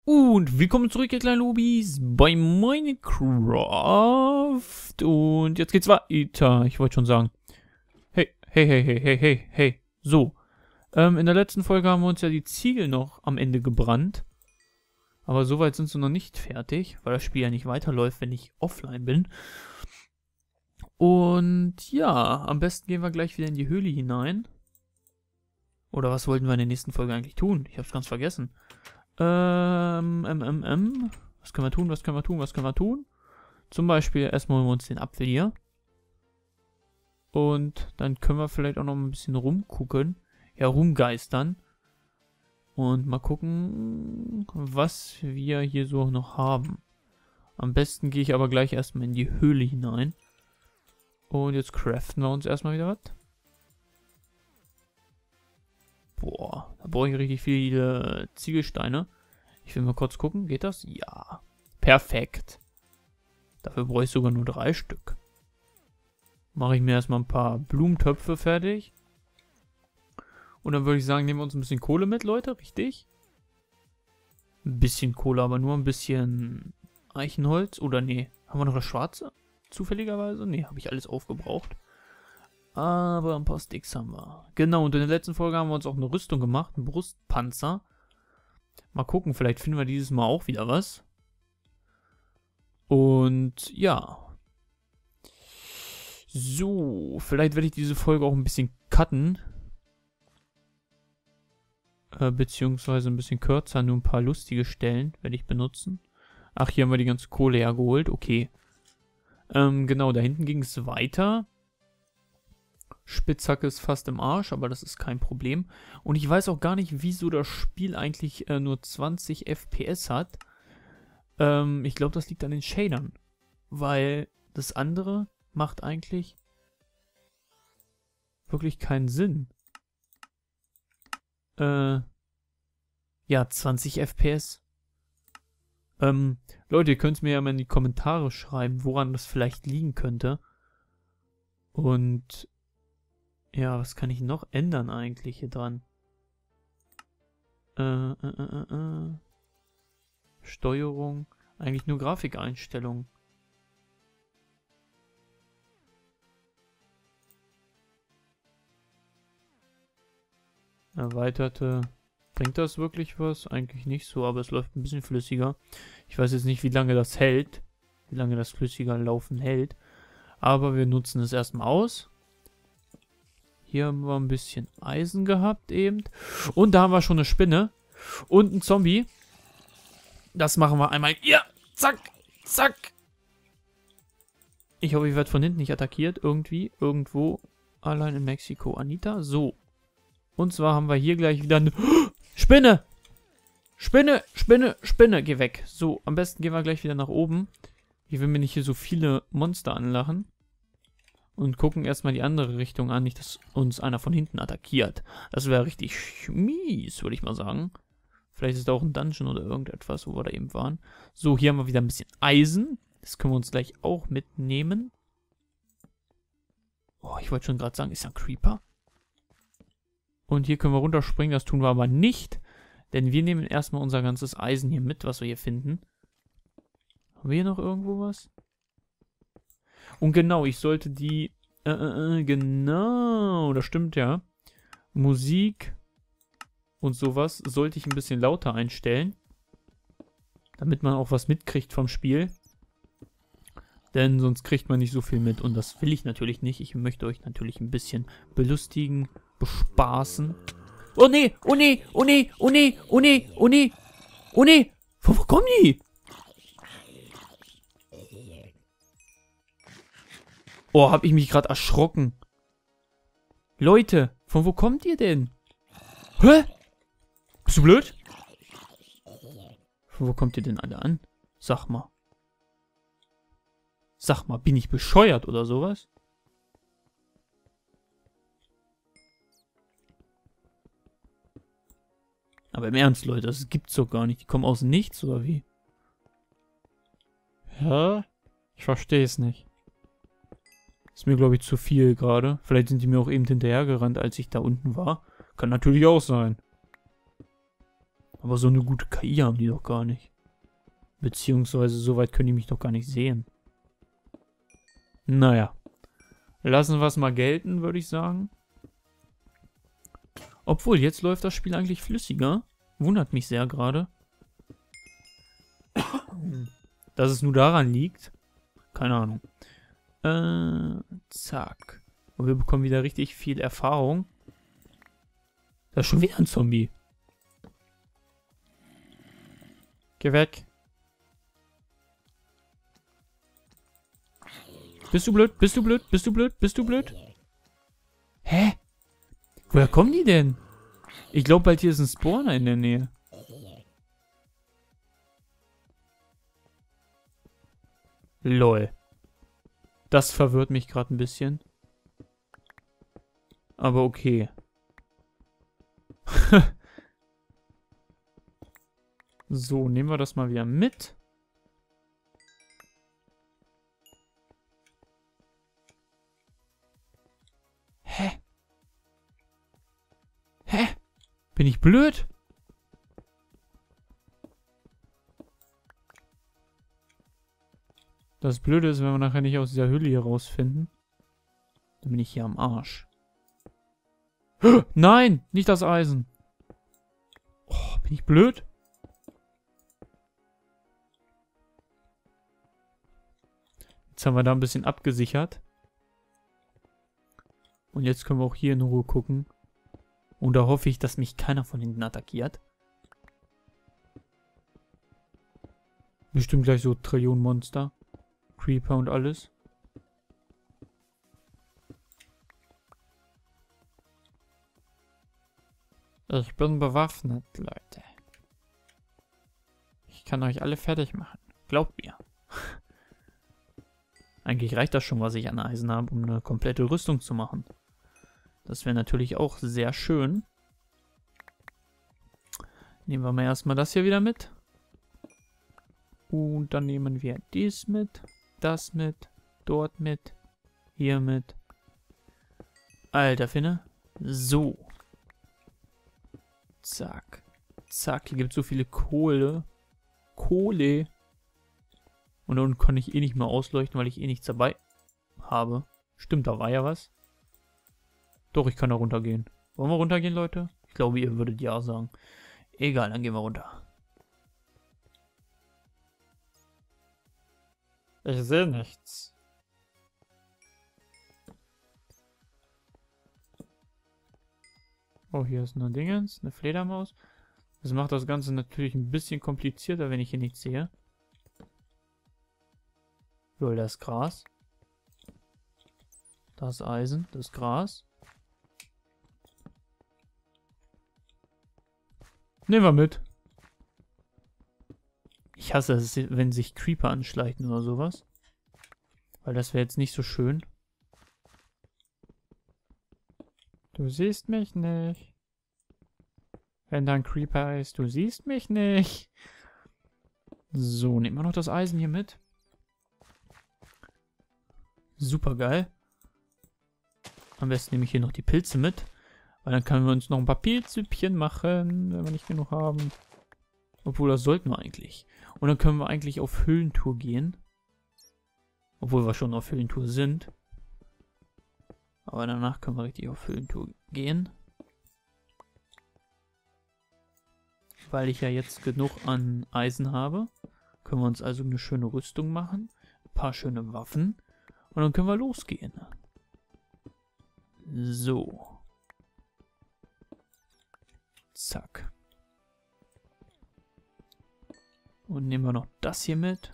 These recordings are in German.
Und willkommen zurück, ihr kleinen Lobis, bei Minecraft. Und jetzt geht's weiter. Ich wollte schon sagen. Hey, hey, hey, hey, hey, hey, hey. So. In der letzten Folge haben wir uns ja die Ziegel noch am Ende gebrannt. Aber soweit sind sie noch nicht fertig, weil das Spiel ja nicht weiterläuft, wenn ich offline bin. Und ja, am besten gehen wir gleich wieder in die Höhle hinein. Oder was wollten wir in der nächsten Folge eigentlich tun? Ich hab's ganz vergessen. Was können wir tun, was können wir tun, was können wir tun? Zum Beispiel erstmal holen wir uns den Apfel hier. Und dann können wir vielleicht auch noch ein bisschen rumgucken. Ja, rumgeistern. Und mal gucken, was wir hier so noch haben. Am besten gehe ich aber gleich erstmal in die Höhle hinein. Und jetzt craften wir uns erstmal wieder was. Boah, da brauche ich richtig viele Ziegelsteine. Ich will mal kurz gucken, geht das? Ja, perfekt. Dafür brauche ich sogar nur 3 Stück. Mache ich mir erstmal ein paar Blumentöpfe fertig. Und dann würde ich sagen, nehmen wir uns ein bisschen Kohle mit, Leute, richtig? Ein bisschen Kohle, aber nur ein bisschen Eichenholz. Oder nee, haben wir noch das Schwarze? Zufälligerweise? Nee, habe ich alles aufgebraucht. Aber ein paar Sticks haben wir. Genau, und in der letzten Folge haben wir uns auch eine Rüstung gemacht, einen Brustpanzer. Mal gucken, vielleicht finden wir dieses Mal auch wieder was. Und ja. So, vielleicht werde ich diese Folge auch ein bisschen cutten. Beziehungsweise ein bisschen kürzer, nur ein paar lustige Stellen werde ich benutzen. Ach, hier haben wir die ganze Kohle hergeholt, okay. Genau, da hinten ging es weiter. Spitzhacke ist fast im Arsch, aber das ist kein Problem. Und ich weiß auch gar nicht, wieso das Spiel eigentlich nur 20 FPS hat. Ich glaube, das liegt an den Shadern. Weil das andere macht eigentlich wirklich keinen Sinn. Ja, 20 FPS. Leute, ihr könnt es mir ja mal in die Kommentare schreiben, woran das vielleicht liegen könnte. Und ja, was kann ich noch ändern eigentlich hier dran? Steuerung. Eigentlich nur Grafikeinstellungen. Erweiterte. Bringt das wirklich was? Eigentlich nicht so, aber es läuft ein bisschen flüssiger. Ich weiß jetzt nicht, wie lange das hält. Wie lange das flüssiger Laufen hält. Aber wir nutzen es erstmal aus. Hier haben wir ein bisschen Eisen gehabt eben. Und da haben wir schon eine Spinne. Und einen Zombie. Das machen wir einmal. Ja, zack, zack. Ich hoffe, ich werde von hinten nicht attackiert. Irgendwie, irgendwo. Allein in Mexiko. Anita, so. Und zwar haben wir hier gleich wieder eine Spinne. Spinne, Spinne, Spinne. Geh weg. So, am besten gehen wir gleich wieder nach oben. Ich will mir nicht hier so viele Monster anlachen. Und gucken erstmal die andere Richtung an, nicht, dass uns einer von hinten attackiert. Das wäre richtig mies, würde ich mal sagen. Vielleicht ist da auch ein Dungeon oder irgendetwas, wo wir da eben waren. So, hier haben wir wieder ein bisschen Eisen. Das können wir uns gleich auch mitnehmen. Oh, ich wollte schon gerade sagen, ist da ein Creeper? Und hier können wir runterspringen, das tun wir aber nicht. Denn wir nehmen erstmal unser ganzes Eisen hier mit, was wir hier finden. Haben wir hier noch irgendwo was? Und genau, ich sollte die, genau, das stimmt ja. Musik und sowas sollte ich ein bisschen lauter einstellen. Damit man auch was mitkriegt vom Spiel. Denn sonst kriegt man nicht so viel mit und das will ich natürlich nicht. Ich möchte euch natürlich ein bisschen belustigen, bespaßen. Oh nee, oh nee, oh nee, oh nee, oh nee, oh nee, oh nee. Wo kommen die? Oh, hab ich mich gerade erschrocken. Leute, von wo kommt ihr denn? Hä? Bist du blöd? Von wo kommt ihr denn alle an? Sag mal. Sag mal, bin ich bescheuert oder sowas? Aber im Ernst, Leute, das gibt's doch gar nicht. Die kommen aus nichts, oder wie? Hä? Ich verstehe es nicht. Ist mir, glaube ich, zu viel gerade. Vielleicht sind die mir auch eben hinterhergerannt, als ich da unten war. Kann natürlich auch sein. Aber so eine gute KI haben die doch gar nicht. Beziehungsweise so weit können die mich doch gar nicht sehen. Naja. Lassen wir es mal gelten, würde ich sagen. Obwohl, jetzt läuft das Spiel eigentlich flüssiger. Wundert mich sehr gerade. Dass es nur daran liegt. Keine Ahnung. Zack. Und wir bekommen wieder richtig viel Erfahrung. Da ist schon wieder ein Zombie. Geh weg. Bist du blöd? Bist du blöd? Bist du blöd? Bist du blöd? Hä? Woher kommen die denn? Ich glaube, bald hier ist ein Spawner in der Nähe. Lol. Das verwirrt mich gerade ein bisschen. Aber okay. So, nehmen wir das mal wieder mit. Hä? Hä? Bin ich blöd? Das Blöde ist, wenn wir nachher nicht aus dieser Hülle hier rausfinden, dann bin ich hier am Arsch. Nein, nicht das Eisen. Oh, bin ich blöd? Jetzt haben wir da ein bisschen abgesichert. Und jetzt können wir auch hier in Ruhe gucken. Und da hoffe ich, dass mich keiner von hinten attackiert. Bestimmt gleich so Trillionen Monster. Creeper und alles. Ich bin bewaffnet, Leute. Ich kann euch alle fertig machen. Glaubt mir. Eigentlich reicht das schon, was ich an Eisen habe, um eine komplette Rüstung zu machen. Das wäre natürlich auch sehr schön. Nehmen wir mal erstmal das hier wieder mit. Und dann nehmen wir dies mit, das mit, dort mit, hier mit. Alter Finne. So. Zack. Zack, hier gibt es so viele Kohle. Kohle. Und dann kann ich eh nicht mehr ausleuchten, weil ich eh nichts dabei habe. Stimmt, da war ja was. Doch, ich kann da runtergehen. Wollen wir runtergehen, Leute? Ich glaube, ihr würdet ja sagen. Egal, dann gehen wir runter. Ich sehe nichts. Oh, hier ist eine Dingens, eine Fledermaus. Das macht das Ganze natürlich ein bisschen komplizierter, wenn ich hier nichts sehe. Lol, da ist Gras. Da ist Eisen, das ist Gras. Nehmen wir mit. Ich hasse es, wenn sich Creeper anschleichen oder sowas. Weil das wäre jetzt nicht so schön. Du siehst mich nicht. Wenn da ein Creeper ist, du siehst mich nicht. So, nehmen wir noch das Eisen hier mit. Super geil. Am besten nehme ich hier noch die Pilze mit. Weil dann können wir uns noch ein paar Pilzsüppchen machen, wenn wir nicht genug haben. Obwohl, das sollten wir eigentlich. Und dann können wir eigentlich auf Höhlentour gehen. Obwohl wir schon auf Höhlentour sind. Aber danach können wir richtig auf Höhlentour gehen. Weil ich ja jetzt genug an Eisen habe, können wir uns also eine schöne Rüstung machen. Ein paar schöne Waffen. Und dann können wir losgehen. So. Zack. Und nehmen wir noch das hier mit.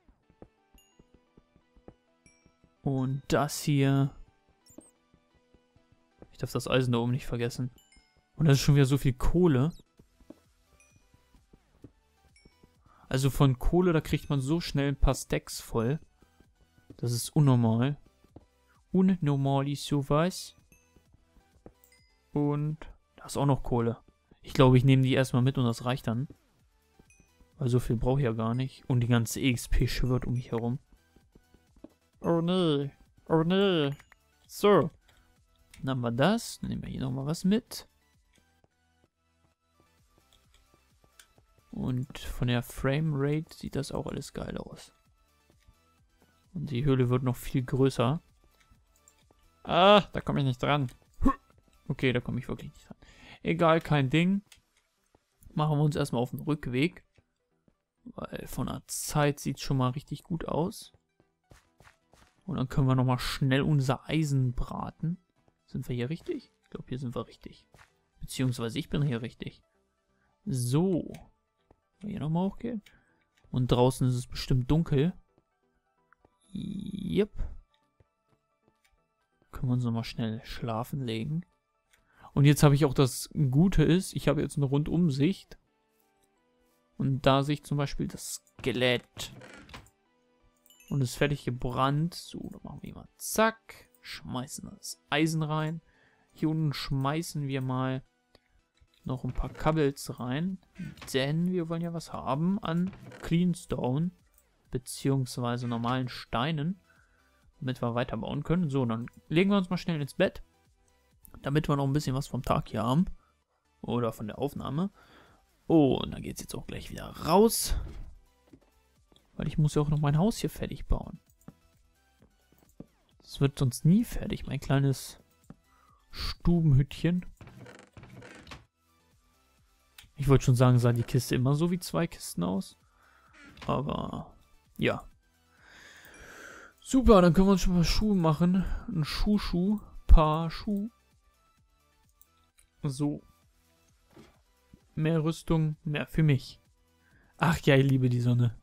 Und das hier. Ich darf das Eisen da oben nicht vergessen. Und das ist schon wieder so viel Kohle. Also von Kohle, da kriegt man so schnell ein paar Stacks voll. Das ist unnormal. Unnormal ist sowas. Und da ist auch noch Kohle. Ich glaube, ich nehme die erstmal mit und das reicht dann. Weil so viel brauche ich ja gar nicht. Und die ganze EXP schwirrt um mich herum. Oh nee. Oh nee. So. Dann haben wir das. Dann nehmen wir hier nochmal was mit. Und von der Framerate sieht das auch alles geil aus. Und die Höhle wird noch viel größer. Ah, da komme ich nicht dran. Okay, da komme ich wirklich nicht dran. Egal, kein Ding. Machen wir uns erstmal auf den Rückweg. Weil von der Zeit sieht es schon mal richtig gut aus. Und dann können wir nochmal schnell unser Eisen braten. Sind wir hier richtig? Ich glaube, hier sind wir richtig. Beziehungsweise ich bin hier richtig. So. Hier nochmal hochgehen. Und draußen ist es bestimmt dunkel. Yep. Können wir uns nochmal schnell schlafen legen. Und jetzt habe ich auch das Gute ist, ich habe jetzt eine Rundumsicht. Und da sehe ich zum Beispiel das Skelett. Und ist fertig gebrannt. So, dann machen wir mal zack. Schmeißen das Eisen rein. Hier unten schmeißen wir mal noch ein paar Kabels rein. Denn wir wollen ja was haben an Cleanstone. Beziehungsweise normalen Steinen. Damit wir weiterbauen können. So, dann legen wir uns mal schnell ins Bett. Damit wir noch ein bisschen was vom Tag hier haben. Oder von der Aufnahme. Oh, und dann geht es jetzt auch gleich wieder raus. Weil ich muss ja auch noch mein Haus hier fertig bauen. Das wird sonst nie fertig, mein kleines Stubenhüttchen. Ich wollte schon sagen, sah die Kiste immer so wie 2 Kisten aus. Aber, ja. Super, dann können wir uns schon mal Schuhe machen. Ein Paar Schuh. So. Mehr Rüstung, mehr für mich. Ach ja, ich liebe die Sonne.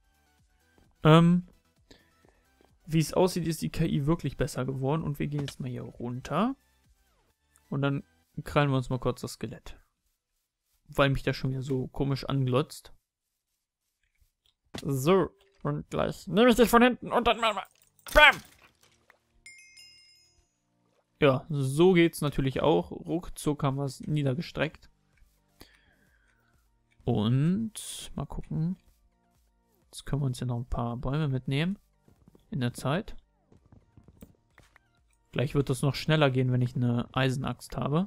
Wie es aussieht, ist die KI wirklich besser geworden. Und wir gehen jetzt mal hier runter. Und dann krallen wir uns mal kurz das Skelett. Weil mich das schon wieder so komisch anglotzt. So, und gleich nehme ich dich von hinten und dann mal. Bam! Ja, so geht's natürlich auch. Ruckzuck haben wir es niedergestreckt. Und mal gucken. Jetzt können wir uns ja noch ein paar Bäume mitnehmen. In der Zeit. Gleich wird das noch schneller gehen, wenn ich eine Eisenaxt habe.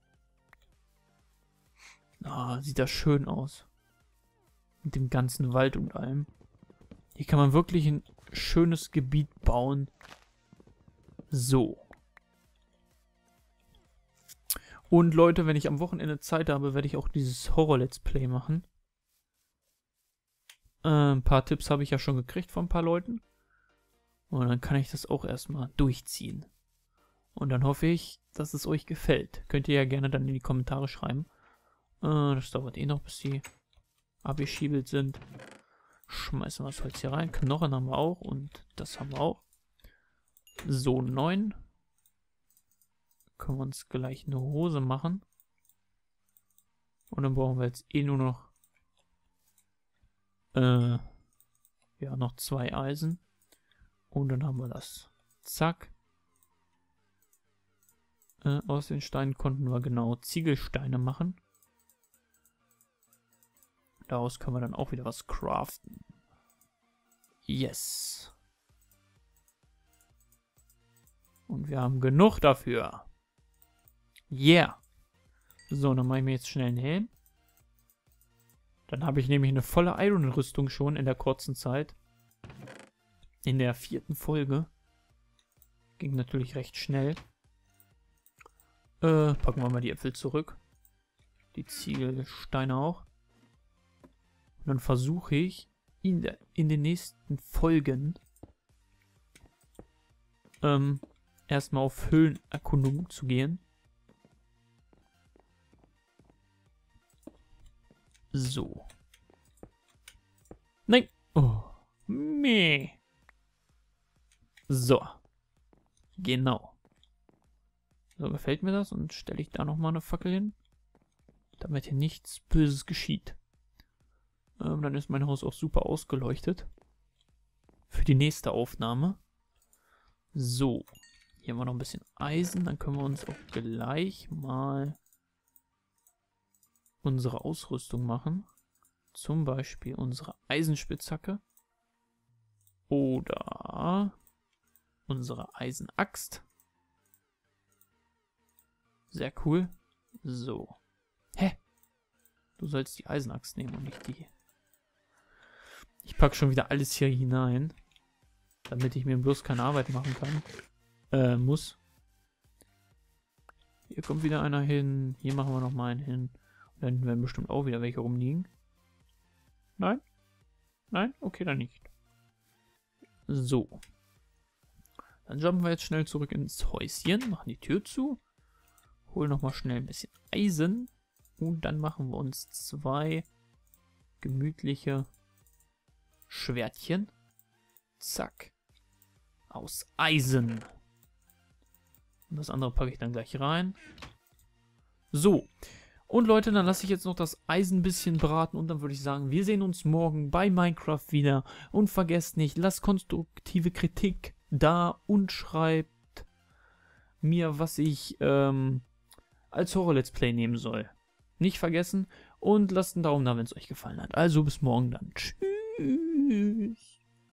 Ah, sieht das schön aus. Mit dem ganzen Wald und allem. Hier kann man wirklich ein schönes Gebiet bauen. So. Und Leute, wenn ich am Wochenende Zeit habe, werde ich auch dieses Horror-Let's Play machen. Ein paar Tipps habe ich ja schon gekriegt von ein paar Leuten. Und dann kann ich das auch erstmal durchziehen. Und dann hoffe ich, dass es euch gefällt. Könnt ihr ja gerne dann in die Kommentare schreiben. Das dauert eh noch, bis die abgeschiebelt sind. Schmeißen wir das Holz hier rein. Knochen haben wir auch und das haben wir auch. So, 9. Können wir uns gleich eine Hose machen. Und dann brauchen wir jetzt eh nur noch ja, noch 2 Eisen. Und dann haben wir das. Zack. Aus den Steinen konnten wir genau Ziegelsteine machen. Daraus können wir dann auch wieder was craften. Yes. Und wir haben genug dafür. Yeah. So, dann mache ich mir jetzt schnell einen Helm. Dann habe ich nämlich eine volle Iron-Rüstung schon in der kurzen Zeit. In der 4. Folge. Ging natürlich recht schnell. Packen wir mal die Äpfel zurück. Die Ziegelsteine auch. Und dann versuche ich in den nächsten Folgen erstmal auf Höhlenerkundung zu gehen. So. Nein. Oh. Meh. So. Genau. So gefällt mir das und stelle ich da nochmal eine Fackel hin. Damit hier nichts Böses geschieht. Dann ist mein Haus auch super ausgeleuchtet. Für die nächste Aufnahme. So. Hier haben wir noch ein bisschen Eisen. Dann können wir uns auch gleich mal unsere Ausrüstung machen. Zum Beispiel unsere Eisenspitzhacke. Oder unsere Eisenaxt. Sehr cool. So. Hä? Du sollst die Eisenaxt nehmen und nicht die. Ich packe schon wieder alles hier hinein, damit ich mir bloß keine Arbeit machen kann. Muss. Hier kommt wieder einer hin. Hier machen wir nochmal einen hin. Und dann werden bestimmt auch wieder welche rumliegen. Nein? Nein? Okay, dann nicht. So. Dann jumpen wir jetzt schnell zurück ins Häuschen, machen die Tür zu, holen nochmal schnell ein bisschen Eisen und dann machen wir uns 2 gemütliche Schwertchen. Zack. Aus Eisen. Und das andere packe ich dann gleich rein. So. Und Leute, dann lasse ich jetzt noch das Eisen ein bisschen braten und dann würde ich sagen, wir sehen uns morgen bei Minecraft wieder. Und vergesst nicht, lasst konstruktive Kritik da und schreibt mir, was ich als Horror-Let's Play nehmen soll. Nicht vergessen und lasst einen Daumen da, wenn es euch gefallen hat. Also bis morgen dann. Tschüss.